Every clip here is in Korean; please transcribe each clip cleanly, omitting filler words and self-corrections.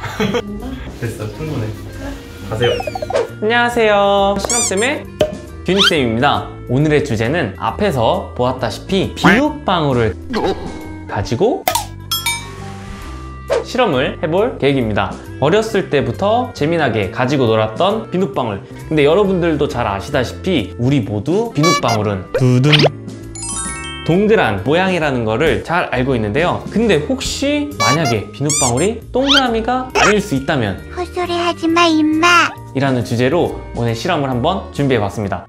됐어, 충분해. 가세요. 안녕하세요, 실험쌤의 균이쌤입니다. 오늘의 주제는 앞에서 보았다시피 비눗방울을 가지고 실험을 해볼 계획입니다. 어렸을 때부터 재미나게 가지고 놀았던 비눗방울. 근데 여러분들도 잘 아시다시피 우리 모두 비눗방울은 두둔 동그란 모양이라는 거를 잘 알고 있는데요. 근데 혹시 만약에 비눗방울이 동그라미가 아닐 수 있다면 헛소리 하지마 임마 이라는 주제로 오늘 실험을 한번 준비해봤습니다.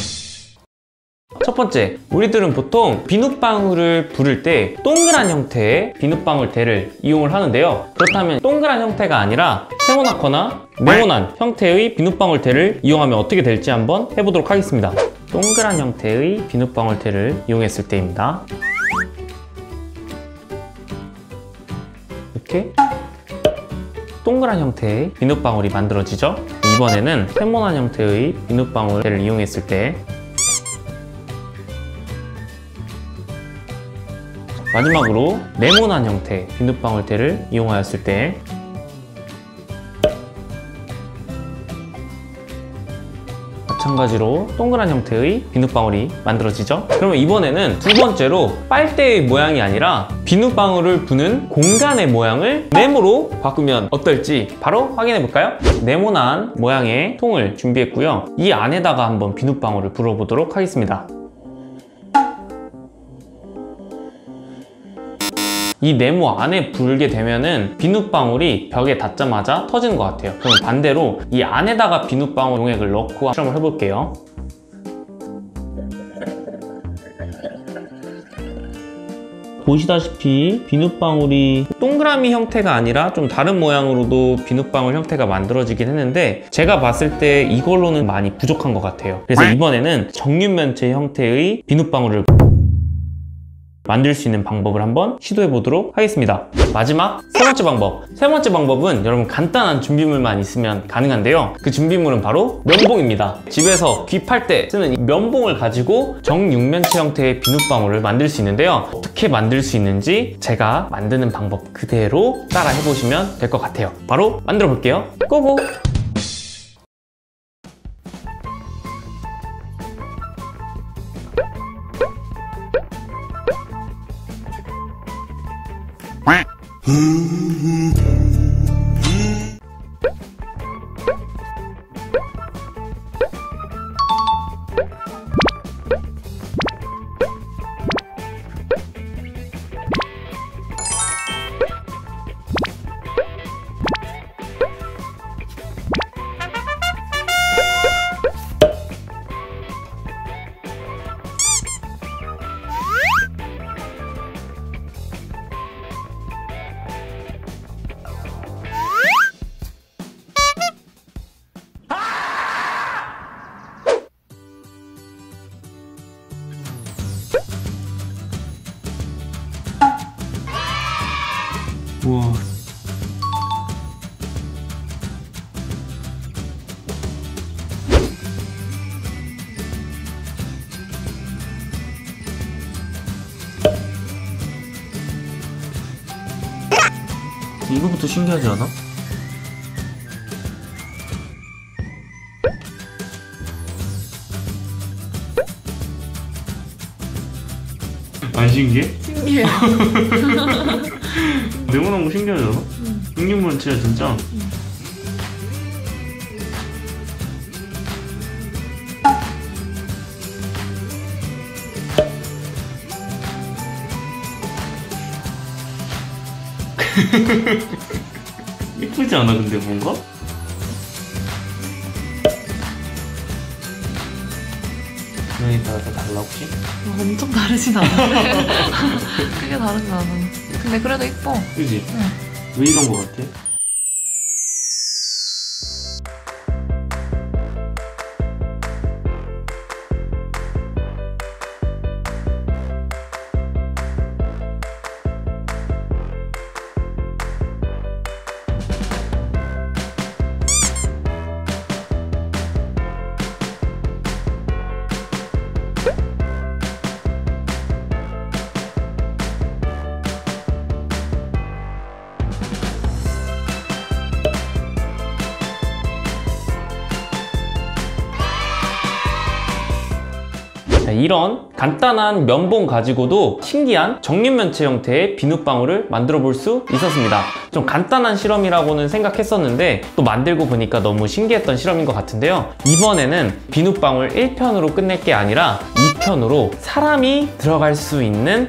첫 번째, 우리들은 보통 비눗방울을 부를 때 동그란 형태의 비눗방울대를 이용을 하는데요. 그렇다면 동그란 형태가 아니라 세모나거나 네모난 형태의 비눗방울대를 이용하면 어떻게 될지 한번 해보도록 하겠습니다. 동그란 형태의 비눗방울대를 이용했을 때입니다. 이렇게 동그란 형태의 비눗방울이 만들어지죠. 이번에는 세모난 형태의 비눗방울대를 이용했을 때, 마지막으로 네모난 형태의 비눗방울대를 이용하였을 때 마찬가지로 동그란 형태의 비눗방울이 만들어지죠. 그러면 이번에는 두 번째로 빨대의 모양이 아니라 비눗방울을 부는 공간의 모양을 네모로 바꾸면 어떨지 바로 확인해 볼까요? 네모난 모양의 통을 준비했고요. 이 안에다가 한번 비눗방울을 불어보도록 하겠습니다. 이 네모 안에 불게 되면은 비눗방울이 벽에 닿자마자 터지는 것 같아요. 그럼 반대로 이 안에다가 비눗방울 용액을 넣고 실험을 해볼게요. 보시다시피 비눗방울이 동그라미 형태가 아니라 좀 다른 모양으로도 비눗방울 형태가 만들어지긴 했는데 제가 봤을 때 이걸로는 많이 부족한 것 같아요. 그래서 이번에는 정육면체 형태의 비눗방울을 만들 수 있는 방법을 한번 시도해 보도록 하겠습니다. 마지막 세 번째 방법. 세 번째 방법은 여러분 간단한 준비물만 있으면 가능한데요. 그 준비물은 바로 면봉입니다. 집에서 귀팔 때 쓰는 이 면봉을 가지고 정육면체 형태의 비눗방울을 만들 수 있는데요. 어떻게 만들 수 있는지 제가 만드는 방법 그대로 따라 해보시면 될 것 같아요. 바로 만들어 볼게요. 고고! 우와. 이거부터 신기하지 않아? 안 신기해? 신기해. 네모난 거 신기하잖아? 육육면체야 진짜. 예쁘지 않아 근데 뭔가? 모양이 따라 달라 혹시? 엄청 다르진 않은데? 크게 다르진 않아. 근데 그래도 이뻐. 그지? 응. 왜 이런 거 같아? 이런 간단한 면봉 가지고도 신기한 정육면체 형태의 비눗방울을 만들어 볼 수 있었습니다. 좀 간단한 실험이라고는 생각했었는데 또 만들고 보니까 너무 신기했던 실험인 것 같은데요. 이번에는 비눗방울 1편으로 끝낼 게 아니라 2편으로 사람이 들어갈 수 있는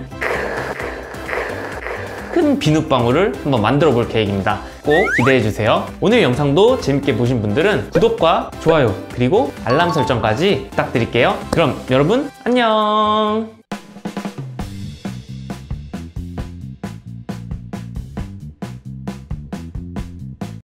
큰 비눗방울을 한번 만들어 볼 계획입니다. 꼭 기대해 주세요. 오늘 영상도 재밌게 보신 분들은 구독과 좋아요 그리고 알람 설정까지 부탁드릴게요. 그럼 여러분 안녕.